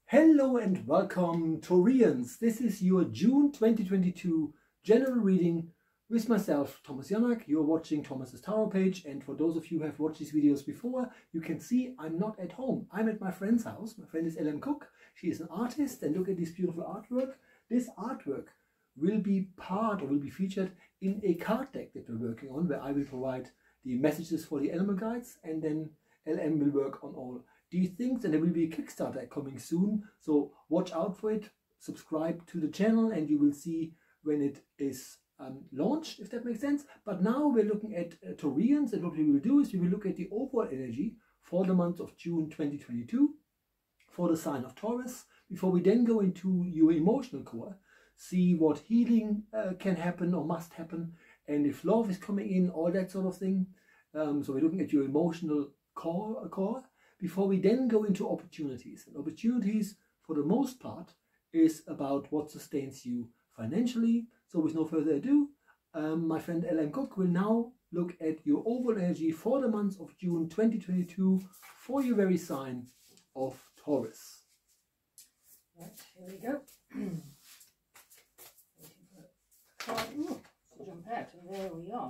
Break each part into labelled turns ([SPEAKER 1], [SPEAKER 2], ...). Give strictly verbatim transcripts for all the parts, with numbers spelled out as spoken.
[SPEAKER 1] Hello and welcome, Taureans. This is your June twenty twenty-two general reading with myself, Thomas Janak. You're watching Thomas's Tarot page, and for those of you who have watched these videos before, you can see I'm not at home. I'm at my friend's house. My friend is L M Cooke. She is an artist, and look at this beautiful artwork. This artwork will be part or will be featured in a card deck that we're working on, where I will provide the messages for the element guides, and then L M will work on all these things, and there will be a Kickstarter coming soon, so watch out for it. Subscribe to the channel and you will see when it is um, launched, if that makes sense. But now we're looking at uh, Taureans, and what we will do is we will look at the overall energy for the month of June twenty twenty-two for the sign of Taurus, before we then go into your emotional core, see what healing uh, can happen or must happen, and if love is coming in, all that sort of thing. Um, so we're looking at your emotional core, core before we then go into opportunities. And opportunities, for the most part, is about what sustains you financially. So with no further ado, um, my friend L M Cooke will now look at your overall energy for the month of June twenty twenty-two for your very sign of Taurus.
[SPEAKER 2] Right, here we go. Ooh, jump out, and there we are.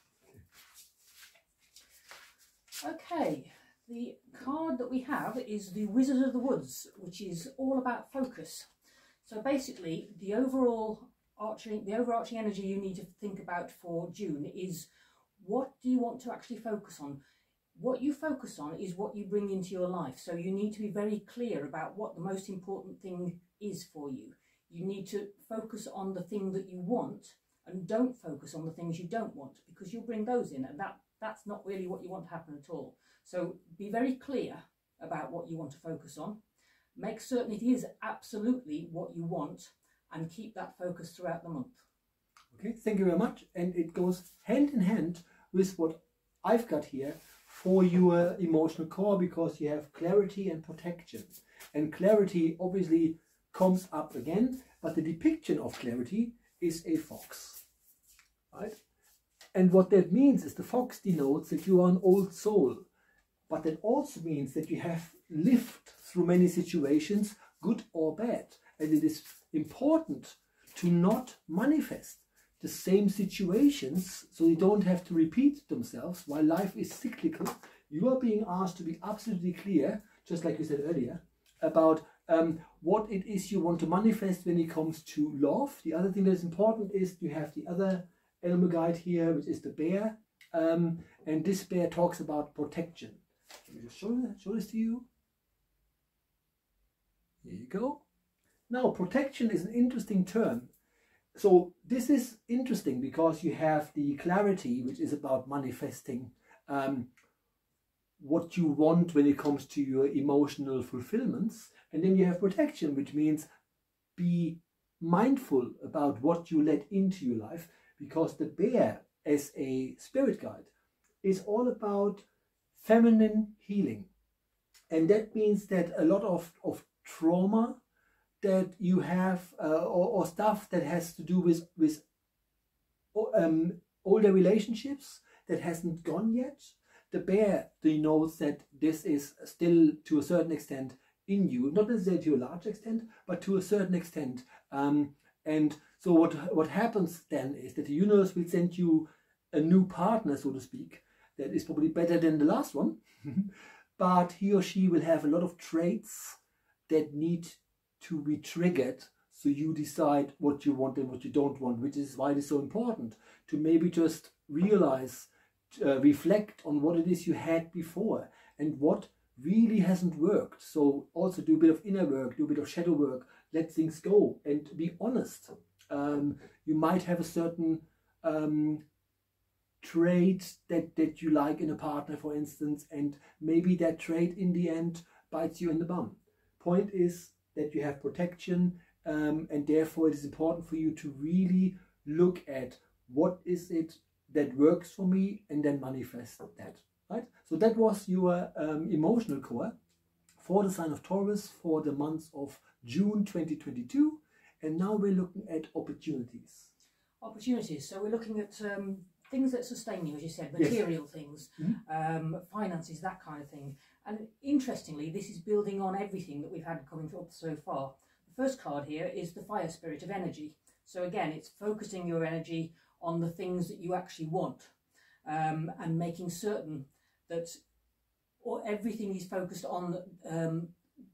[SPEAKER 2] Okay. The card that we have is the Wizard of the Woods, which is all about focus. So basically, the overall arching, the overarching energy you need to think about for June is, what do you want to actually focus on? What you focus on is what you bring into your life. So you need to be very clear about what the most important thing is for you. You need to focus on the thing that you want, and don't focus on the things you don't want, because you'll bring those in, and that, that's not really what you want to happen at all. So be very clear about what you want to focus on. Make certain it is absolutely what you want, and keep that focus throughout the month.
[SPEAKER 1] Okay, thank you very much. And it goes hand in hand with what I've got here for your emotional core, because you have clarity and protection. And clarity obviously comes up again, but the depiction of clarity is a fox, right? And what that means is the fox denotes that you are an old soul. But that also means that you have lived through many situations, good or bad. And it is important to not manifest the same situations, so you don't have to repeat themselves. While life is cyclical, you are being asked to be absolutely clear, just like you said earlier, about um, what it is you want to manifest when it comes to love. The other thing that is important is you have the other element guide here, which is the bear. Um, and this bear talks about protection. Let me just show, show this to you. Here you go. Now, protection is an interesting term. So this is interesting because you have the clarity, which is about manifesting um, what you want when it comes to your emotional fulfillments. And then you have protection, which means be mindful about what you let into your life, because the bear, as a spirit guide, is all about feminine healing. And that means that a lot of, of trauma that you have uh, or, or stuff that has to do with, with um, older relationships that hasn't gone yet, the bear denotes that this is still to a certain extent in you, not necessarily to a large extent, but to a certain extent. Um, and so what, what happens then is that the universe will send you a new partner, so to speak, that is probably better than the last one, but he or she will have a lot of traits that need to be triggered, so you decide what you want and what you don't want, which is why it is so important to maybe just realize, uh, reflect on what it is you had before and what really hasn't worked. So also do a bit of inner work, do a bit of shadow work, let things go and be honest. Um, you might have a certain um, trait that, that you like in a partner, for instance, and maybe that trait in the end bites you in the bum. Point is that you have protection, um, and therefore it is important for you to really look at what is it that works for me and then manifest that, right? So that was your um, emotional core for the sign of Taurus for the month of June twenty twenty-two. And now we're looking at opportunities.
[SPEAKER 2] Opportunities. So we're looking at um, things that sustain you, as you said, material yes. things, mm-hmm. um, finances, that kind of thing. And interestingly, this is building on everything that we've had coming up so far. The first card here is the fire spirit of energy. So again, it's focusing your energy on the things that you actually want, um, and making certain that or everything is focused on um,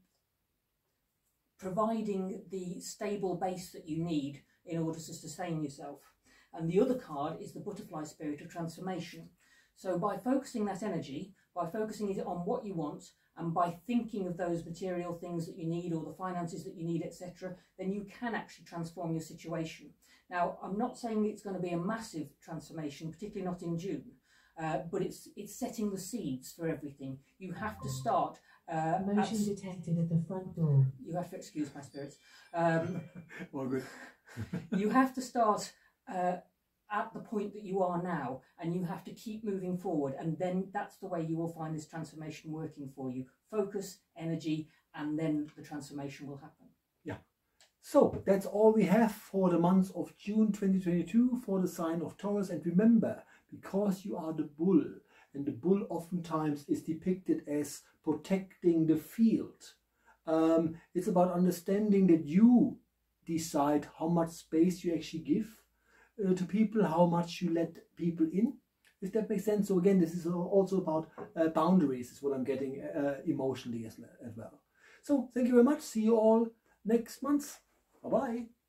[SPEAKER 2] providing the stable base that you need in order to sustain yourself. And the other card is the butterfly spirit of transformation. So by focusing that energy, by focusing it on what you want, and by thinking of those material things that you need or the finances that you need, et cetera, then you can actually transform your situation. Now, I'm not saying it's going to be a massive transformation, particularly not in June, uh, but it's it's setting the seeds for everything. You have to start. Uh,
[SPEAKER 3] Motion
[SPEAKER 2] at,
[SPEAKER 3] detected at the front door.
[SPEAKER 2] You have to excuse my spirits. Um,
[SPEAKER 1] All good.
[SPEAKER 2] you have to start uh, at the point that you are now, and you have to keep moving forward, and then that's the way you will find this transformation working for you. Focus, energy, and then the transformation will happen.
[SPEAKER 1] Yeah. So that's all we have for the month of June twenty twenty-two for the sign of Taurus. And remember, because you are the bull, and the bull oftentimes is depicted as protecting the field, um, it's about understanding that you decide how much space you actually give uh, to people, how much you let people in, if that makes sense. So again, this is also about uh, boundaries, is what I'm getting uh, emotionally as, as well. So thank you very much. See you all next month. Bye bye.